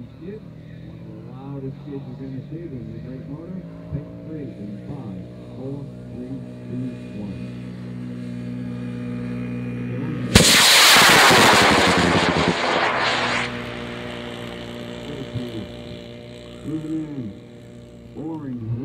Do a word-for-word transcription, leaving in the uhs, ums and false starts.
and skid. One of the loudest skids you're going to see. This is a great motor. Take three in five, four, three, two, one. Moving in. Orange.